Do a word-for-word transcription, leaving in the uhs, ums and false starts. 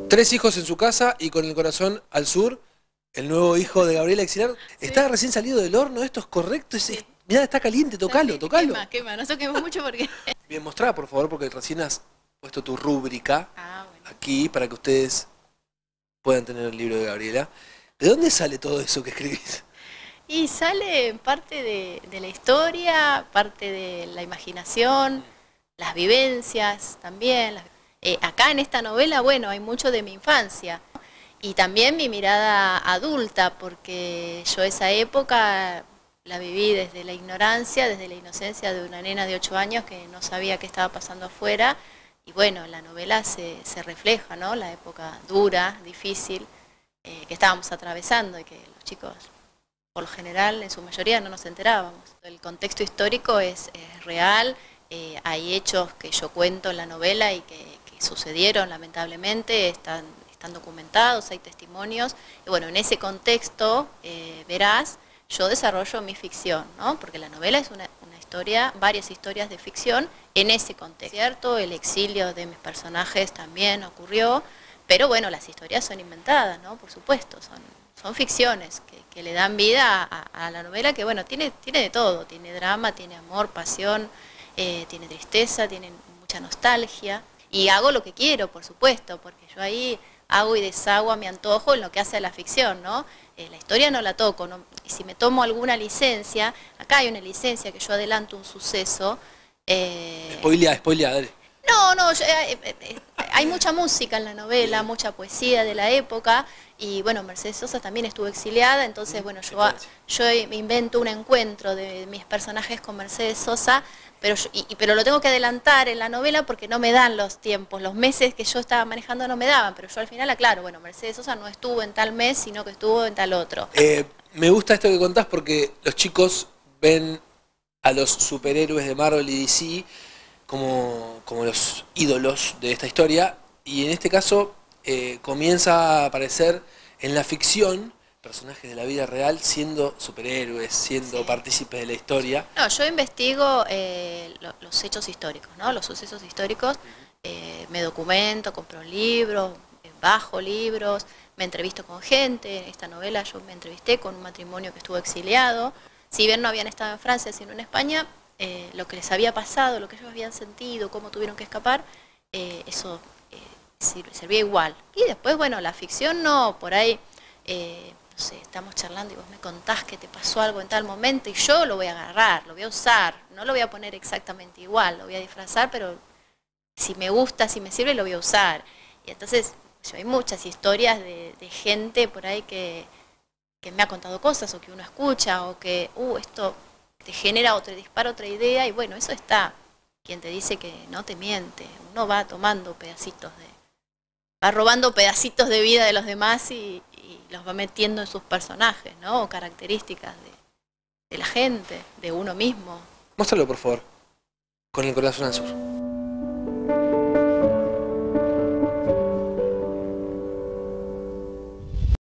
Tres hijos en su casa y con el corazón al sur, el nuevo hijo de Gabriela Exilar. Sí. Está recién salido del horno, ¿esto es correcto? Es, sí. Mirá, está caliente, tocalo, sí, tocalo. Quema, quema, no toquemos mucho porque... Bien, mostrá por favor, porque recién has puesto tu rúbrica ah, bueno. aquí para que ustedes puedan tener el libro de Gabriela. ¿De dónde sale todo eso que escribís? Y sale parte de, de la historia, parte de la imaginación, las vivencias también. Las, eh, acá en esta novela, bueno, hay mucho de mi infancia y también mi mirada adulta, porque yo esa época la viví desde la ignorancia, desde la inocencia de una nena de ocho años que no sabía qué estaba pasando afuera. Y bueno, en la novela se, se refleja, ¿no?, la época dura, difícil, eh, que estábamos atravesando y que los chicos, por lo general, en su mayoría no nos enterábamos. El contexto histórico es, es real, eh, hay hechos que yo cuento en la novela y que, que sucedieron lamentablemente, están, están documentados, hay testimonios. Y bueno, en ese contexto, eh, verás, yo desarrollo mi ficción, ¿no?, porque la novela es una, una historia, varias historias de ficción en ese contexto, ¿cierto? El exilio de mis personajes también ocurrió, pero bueno, las historias son inventadas, ¿no?, por supuesto, son, son ficciones que, que le dan vida a, a la novela, que bueno, tiene, tiene de todo, tiene drama, tiene amor, pasión, eh, tiene tristeza, tiene mucha nostalgia, y hago lo que quiero, por supuesto, porque yo ahí hago y deshago a mi antojo en lo que hace a la ficción, ¿no? Eh, la historia no la toco, ¿no? Y si me tomo alguna licencia, acá hay una licencia que yo adelanto un suceso. Eh... Spoileá, spoileá, dale. No, no, yo, eh, eh, hay mucha música en la novela, mucha poesía de la época, y bueno, Mercedes Sosa también estuvo exiliada, entonces bueno, yo, yo me invento un encuentro de mis personajes con Mercedes Sosa, pero, yo, y, pero lo tengo que adelantar en la novela porque no me dan los tiempos, los meses que yo estaba manejando no me daban, pero yo al final aclaro, bueno, Mercedes Sosa no estuvo en tal mes, sino que estuvo en tal otro. Eh, me gusta esto que contás porque los chicos ven a los superhéroes de Marvel y D C como, como los ídolos de esta historia, y en este caso eh, comienza a aparecer en la ficción personajes de la vida real siendo superhéroes, siendo sí. partícipes de la historia. No, yo investigo eh, lo, los hechos históricos, ¿no?, los sucesos históricos, eh, me documento, compro libros, bajo libros, me entrevisto con gente. En esta novela yo me entrevisté con un matrimonio que estuvo exiliado, si bien no habían estado en Francia, sino en España. Eh, lo que les había pasado, lo que ellos habían sentido, cómo tuvieron que escapar, eh, eso eh, servía igual. Y después, bueno, la ficción no, por ahí, eh, no sé, estamos charlando y vos me contás que te pasó algo en tal momento y yo lo voy a agarrar, lo voy a usar, no lo voy a poner exactamente igual, lo voy a disfrazar, pero si me gusta, si me sirve, lo voy a usar. Y entonces, yo, hay muchas historias de, de gente por ahí que, que me ha contado cosas o que uno escucha o que, uh, esto te genera o te dispara otra idea, y bueno, eso está. Quien te dice que no te miente, uno va tomando pedacitos de, va robando pedacitos de vida de los demás y, y los va metiendo en sus personajes, ¿no?, o características de, de la gente, de uno mismo. Muéstralo por favor, con el corazón al sur.